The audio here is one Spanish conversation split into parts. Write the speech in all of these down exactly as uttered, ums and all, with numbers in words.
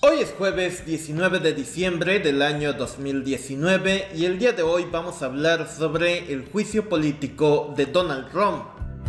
Hoy es jueves diecinueve de diciembre del año dos mil diecinueve y el día de hoy vamos a hablar sobre el juicio político de Donald Trump.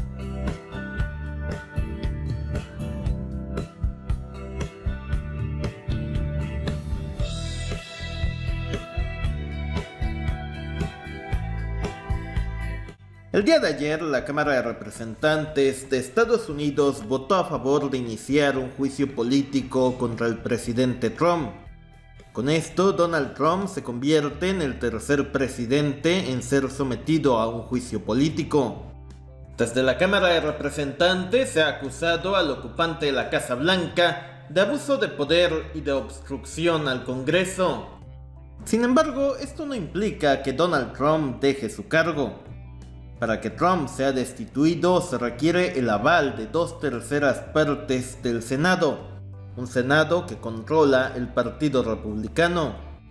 El día de ayer, la Cámara de Representantes de Estados Unidos votó a favor de iniciar un juicio político contra el presidente Trump. Con esto, Donald Trump se convierte en el tercer presidente en ser sometido a un juicio político. Desde la Cámara de Representantes se ha acusado al ocupante de la Casa Blanca de abuso de poder y de obstrucción al Congreso. Sin embargo, esto no implica que Donald Trump deje su cargo. Para que Trump sea destituido se requiere el aval de dos terceras partes del Senado, un Senado que controla el Partido Republicano.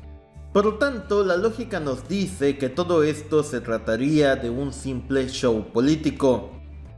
Por lo tanto, la lógica nos dice que todo esto se trataría de un simple show político.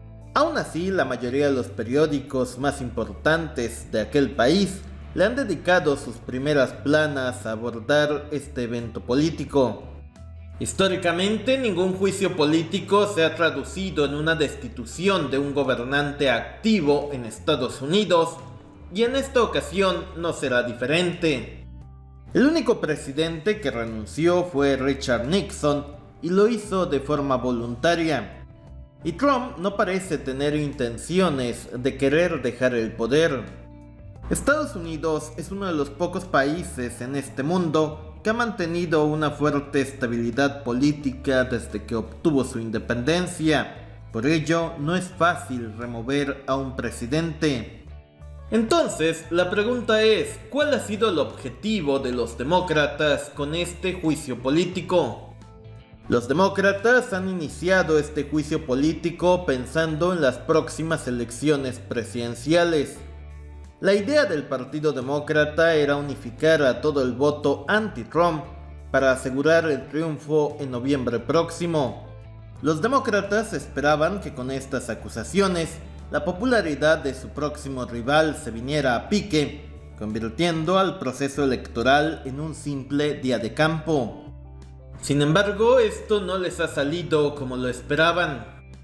Aún así, la mayoría de los periódicos más importantes de aquel país le han dedicado sus primeras planas a abordar este evento político. Históricamente, ningún juicio político se ha traducido en una destitución de un gobernante activo en Estados Unidos, y en esta ocasión no será diferente. El único presidente que renunció fue Richard Nixon, y lo hizo de forma voluntaria. Y Trump no parece tener intenciones de querer dejar el poder. Estados Unidos es uno de los pocos países en este mundo que ha mantenido una fuerte estabilidad política desde que obtuvo su independencia. Por ello, no es fácil remover a un presidente. Entonces, la pregunta es, ¿cuál ha sido el objetivo de los demócratas con este juicio político? Los demócratas han iniciado este juicio político pensando en las próximas elecciones presidenciales. La idea del Partido Demócrata era unificar a todo el voto anti-Trump para asegurar el triunfo en noviembre próximo. Los demócratas esperaban que con estas acusaciones la popularidad de su próximo rival se viniera a pique, convirtiendo al proceso electoral en un simple día de campo. Sin embargo, esto no les ha salido como lo esperaban.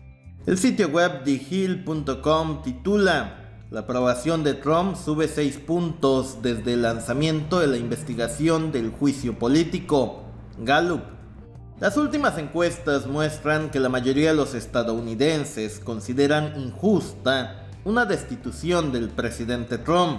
El sitio web de hill punto com titula: la aprobación de Trump sube seis puntos desde el lanzamiento de la investigación del juicio político. Gallup. Las últimas encuestas muestran que la mayoría de los estadounidenses consideran injusta una destitución del presidente Trump.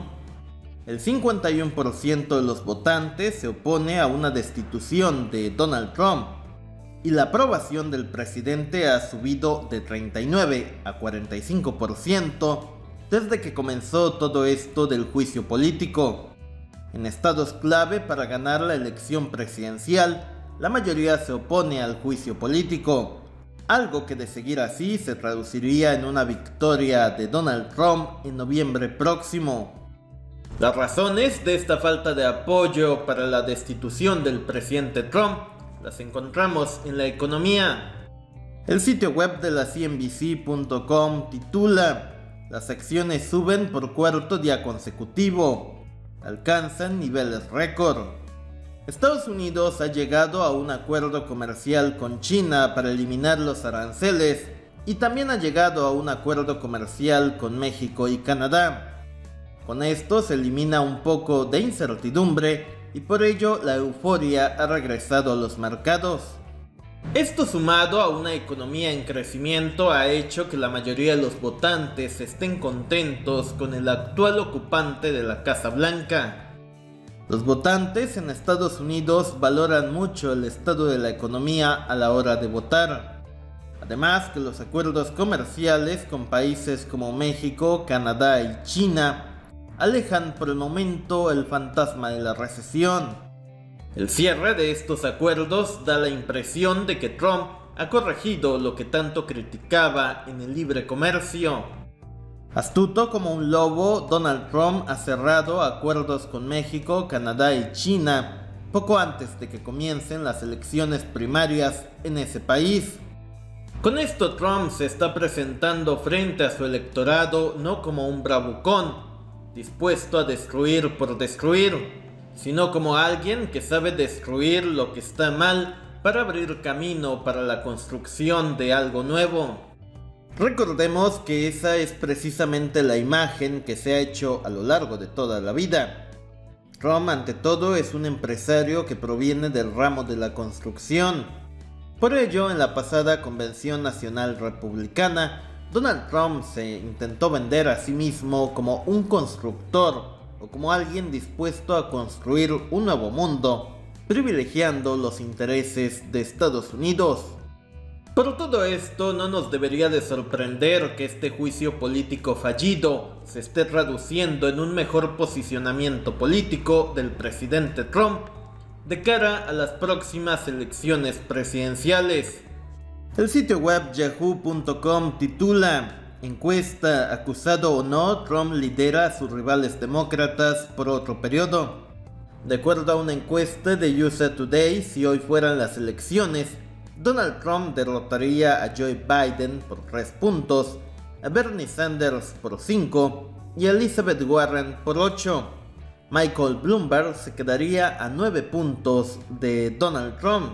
El cincuenta y uno por ciento de los votantes se opone a una destitución de Donald Trump, y la aprobación del presidente ha subido de treinta y nueve a cuarenta y cinco por ciento desde que comenzó todo esto del juicio político. En estados clave para ganar la elección presidencial, la mayoría se opone al juicio político, algo que de seguir así se traduciría en una victoria de Donald Trump en noviembre próximo. Las razones de esta falta de apoyo para la destitución del presidente Trump las encontramos en la economía. El sitio web de la C N B C punto com titula: las acciones suben por cuarto día consecutivo, alcanzan niveles récord. Estados Unidos ha llegado a un acuerdo comercial con China para eliminar los aranceles y también ha llegado a un acuerdo comercial con México y Canadá. Con esto se elimina un poco de incertidumbre y por ello la euforia ha regresado a los mercados. Esto, sumado a una economía en crecimiento, ha hecho que la mayoría de los votantes estén contentos con el actual ocupante de la Casa Blanca. Los votantes en Estados Unidos valoran mucho el estado de la economía a la hora de votar. Además, que los acuerdos comerciales con países como México, Canadá y China alejan por el momento el fantasma de la recesión. El cierre de estos acuerdos da la impresión de que Trump ha corregido lo que tanto criticaba en el libre comercio. Astuto como un lobo, Donald Trump ha cerrado acuerdos con México, Canadá y China poco antes de que comiencen las elecciones primarias en ese país. Con esto, Trump se está presentando frente a su electorado no como un bravucón, dispuesto a destruir por destruir, sino como alguien que sabe destruir lo que está mal para abrir camino para la construcción de algo nuevo. Recordemos que esa es precisamente la imagen que se ha hecho a lo largo de toda la vida. Trump, ante todo, es un empresario que proviene del ramo de la construcción. Por ello, en la pasada Convención Nacional Republicana, Donald Trump se intentó vender a sí mismo como un constructor o como alguien dispuesto a construir un nuevo mundo, privilegiando los intereses de Estados Unidos. Pero todo esto no nos debería de sorprender que este juicio político fallido se esté traduciendo en un mejor posicionamiento político del presidente Trump de cara a las próximas elecciones presidenciales. El sitio web yahoo punto com titula: encuesta, acusado o no, Trump lidera a sus rivales demócratas por otro periodo. De acuerdo a una encuesta de U S A Today, si hoy fueran las elecciones, Donald Trump derrotaría a Joe Biden por tres puntos, a Bernie Sanders por cinco y a Elizabeth Warren por ocho. Michael Bloomberg se quedaría a nueve puntos de Donald Trump.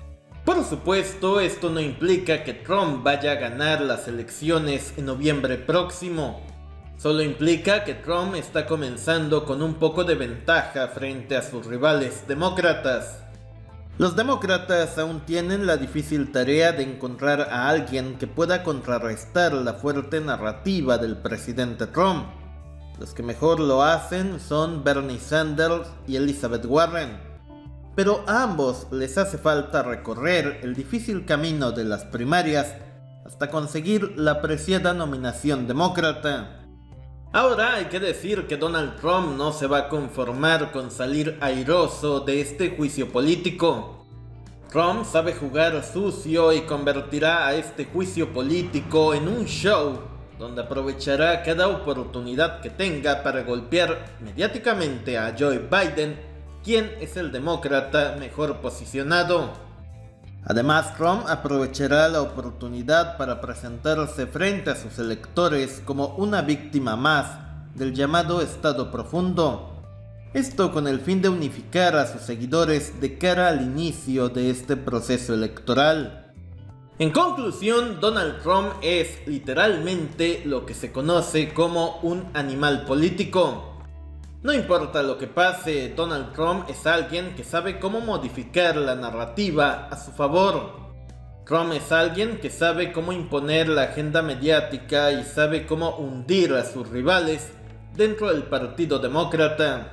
Por supuesto, esto no implica que Trump vaya a ganar las elecciones en noviembre próximo. Solo implica que Trump está comenzando con un poco de ventaja frente a sus rivales demócratas. Los demócratas aún tienen la difícil tarea de encontrar a alguien que pueda contrarrestar la fuerte narrativa del presidente Trump. Los que mejor lo hacen son Bernie Sanders y Elizabeth Warren. Pero a ambos les hace falta recorrer el difícil camino de las primarias hasta conseguir la preciada nominación demócrata. Ahora hay que decir que Donald Trump no se va a conformar con salir airoso de este juicio político. Trump sabe jugar sucio y convertirá a este juicio político en un show donde aprovechará cada oportunidad que tenga para golpear mediáticamente a Joe Biden, quien es el demócrata mejor posicionado. Además, Trump aprovechará la oportunidad para presentarse frente a sus electores como una víctima más del llamado Estado Profundo. Esto con el fin de unificar a sus seguidores de cara al inicio de este proceso electoral. En conclusión, Donald Trump es literalmente lo que se conoce como un animal político. No importa lo que pase, Donald Trump es alguien que sabe cómo modificar la narrativa a su favor. Trump es alguien que sabe cómo imponer la agenda mediática y sabe cómo hundir a sus rivales dentro del Partido Demócrata.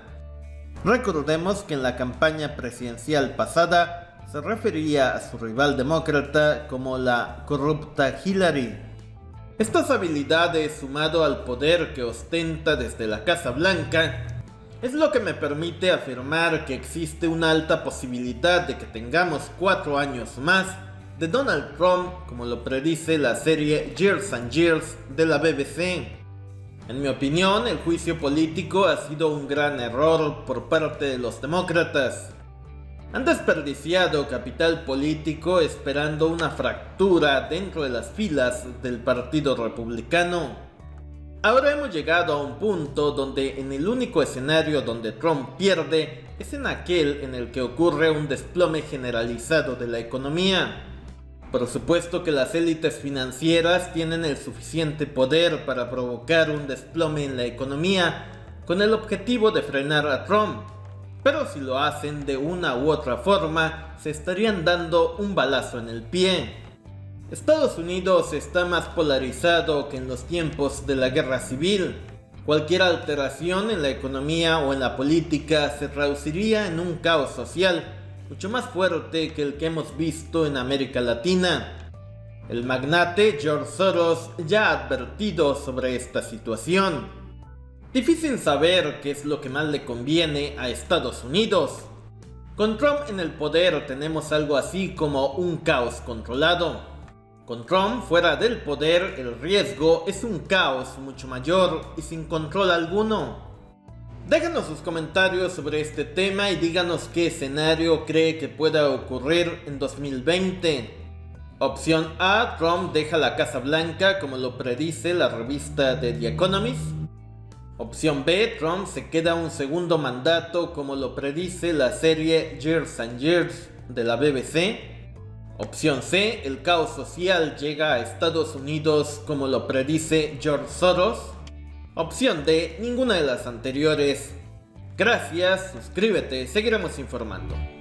Recordemos que en la campaña presidencial pasada se refería a su rival demócrata como la corrupta Hillary. Estas habilidades, sumado al poder que ostenta desde la Casa Blanca, es lo que me permite afirmar que existe una alta posibilidad de que tengamos cuatro años más de Donald Trump, como lo predice la serie Years and Years de la B B C. En mi opinión, el juicio político ha sido un gran error por parte de los demócratas. Han desperdiciado capital político esperando una fractura dentro de las filas del Partido Republicano. Ahora hemos llegado a un punto donde en el único escenario donde Trump pierde es en aquel en el que ocurre un desplome generalizado de la economía. Por supuesto que las élites financieras tienen el suficiente poder para provocar un desplome en la economía con el objetivo de frenar a Trump, pero si lo hacen de una u otra forma, se estarían dando un balazo en el pie. Estados Unidos está más polarizado que en los tiempos de la guerra civil. Cualquier alteración en la economía o en la política se traduciría en un caos social mucho más fuerte que el que hemos visto en América Latina. El magnate George Soros ya ha advertido sobre esta situación. Difícil saber qué es lo que más le conviene a Estados Unidos. Con Trump en el poder tenemos algo así como un caos controlado. Con Trump fuera del poder, el riesgo es un caos mucho mayor y sin control alguno. Déjanos sus comentarios sobre este tema y díganos qué escenario cree que pueda ocurrir en dos mil veinte. Opción A, Trump deja la Casa Blanca como lo predice la revista The Economist. Opción B, Trump se queda un segundo mandato como lo predice la serie Years and Years de la B B C. Opción C, el caos social llega a Estados Unidos como lo predice George Soros. Opción D, ninguna de las anteriores. Gracias, suscríbete, seguiremos informando.